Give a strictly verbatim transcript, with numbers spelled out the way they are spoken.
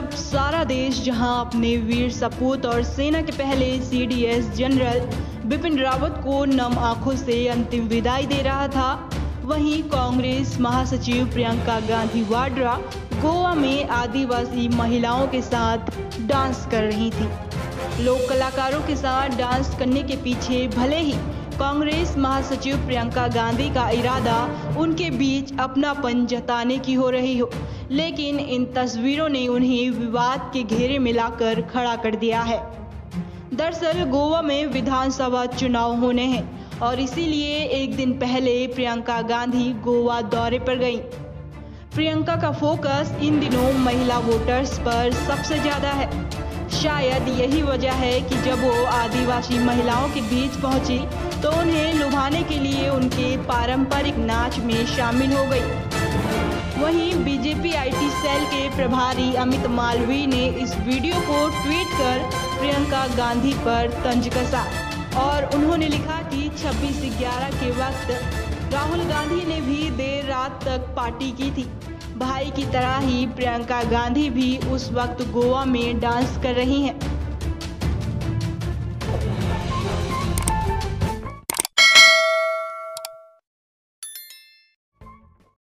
तरफ सारा देश जहां अपने वीर सपूत और सेना के पहले सीडीएस जनरल बिपिन रावत को नम आंखों से अंतिम विदाई दे रहा था, वहीं कांग्रेस महासचिव प्रियंका गांधी वाड्रा गोवा में आदिवासी महिलाओं के साथ डांस कर रही थी। लोक कलाकारों के साथ डांस करने के पीछे भले ही कांग्रेस महासचिव प्रियंका गांधी का इरादा उनके बीच अपनापन जताने की हो रही हो, लेकिन इन तस्वीरों ने उन्हें विवाद के घेरे में लाकर खड़ा कर दिया है। दरअसल गोवा में विधानसभा चुनाव होने हैं और इसीलिए एक दिन पहले प्रियंका गांधी गोवा दौरे पर गईं। प्रियंका का फोकस इन दिनों महिला वोटर्स पर सबसे ज़्यादा है। शायद यही वजह है कि जब वो आदिवासी महिलाओं के बीच पहुंची तो उन्हें लुभाने के लिए उनके पारंपरिक नाच में शामिल हो गई। वहीं बीजेपी आईटी सेल के प्रभारी अमित मालवीय ने इस वीडियो को ट्वीट कर प्रियंका गांधी पर तंज कसा और उन्होंने लिखा कि छब्बीस ग्यारह के वक्त राहुल गांधी ने भी देर रात तक पार्टी की थी। भाई की तरह ही प्रियंका गांधी भी उस वक्त गोवा में डांस कर रही हैं।